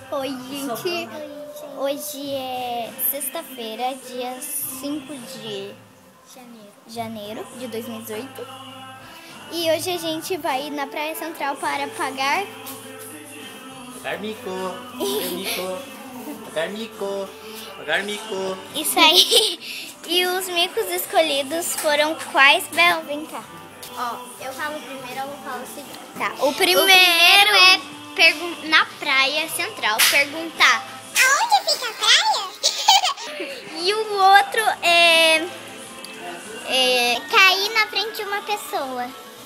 Oi, gente. Hoje é sexta-feira, dia 5 de janeiro de 2018. E hoje a gente vai na Praia Central para pagar mico. Isso aí. E os micos escolhidos foram quais, Bel? Vem cá. Ó, eu falo primeiro, eu vou falar o seguinte. Tá, o primeiro é na Praia Central perguntar aonde fica a praia? E o outro é cair na frente de uma pessoa.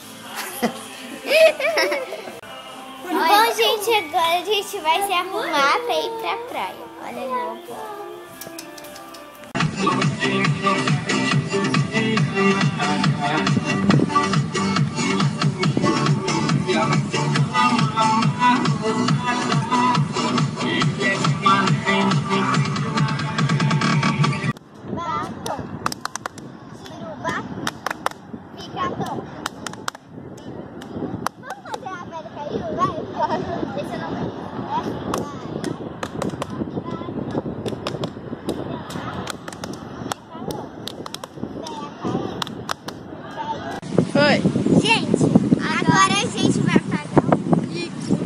Bom, gente, agora a gente vai se arrumar pra ir pra praia. Olha ali, ó. Oi. Gente, agora a gente vai pagar o mico.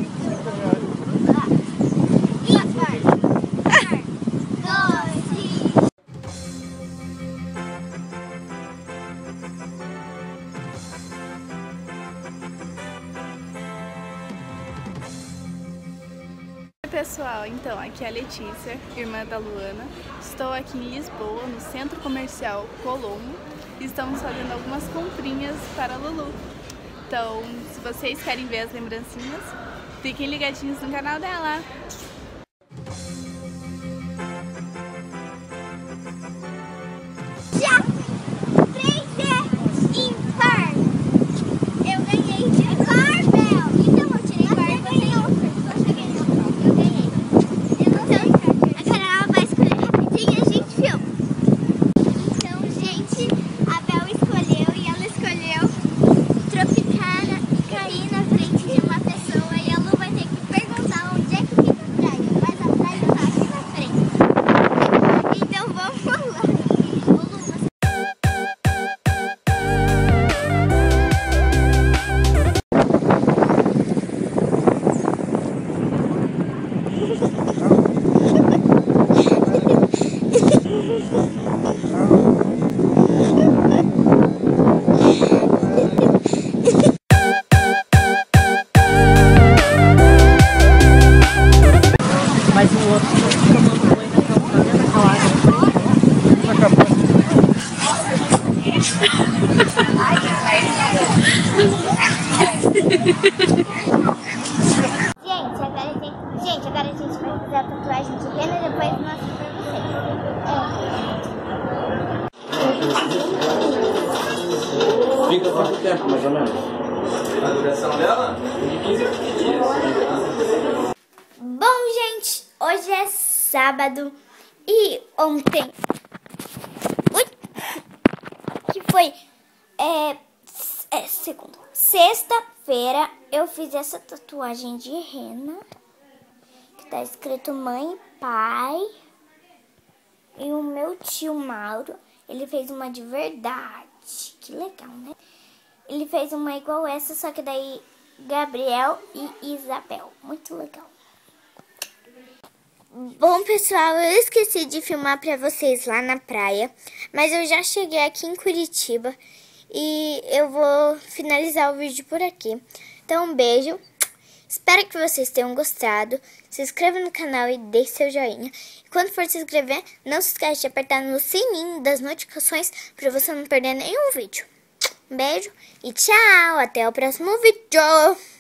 Oi, pessoal, então aqui é a Letícia, irmã da Luana. Estou aqui em Lisboa, no Centro Comercial Colombo. Estamos fazendo algumas comprinhas para a Lulu. Então, se vocês querem ver as lembrancinhas, fiquem ligadinhos no canal dela. Já! 3 é ímpar! Eu ganhei de par, Bel! Então eu tirei par e você não. Eu cheguei no eu ganhei. Então, a Carol vai escolher rapidinho e a gente filma. Então, gente, a Bel escolheu e ela escolheu Tropicana cair na frente de uma pessoa e a Lu vai ter que perguntar onde é que fica a praia. Mas a praia tá aqui na frente. Então vamos lá. Mas o outro tomando banho naquela água Gente, agora a gente vai fazer a tatuagem de rena e depois mostro pra vocês. Fica quanto tempo, mais ou menos? A duração dela? De 15 a 20 dias. Bom, gente, hoje é sábado e ontem, que foi segunda, sexta-feira, eu fiz essa tatuagem de rena, que tá escrito mãe e pai, e o meu tio Mauro, ele fez uma de verdade, que legal, né? Ele fez uma igual essa, só que daí Gabriel e Isabel, muito legal. Bom, pessoal, eu esqueci de filmar pra vocês lá na praia, mas eu já cheguei aqui em Curitiba e eu vou finalizar o vídeo por aqui. Então, um beijo, espero que vocês tenham gostado, se inscreva no canal e deixe seu joinha. E quando for se inscrever, não se esqueça de apertar no sininho das notificações pra você não perder nenhum vídeo. Um beijo e tchau, até o próximo vídeo!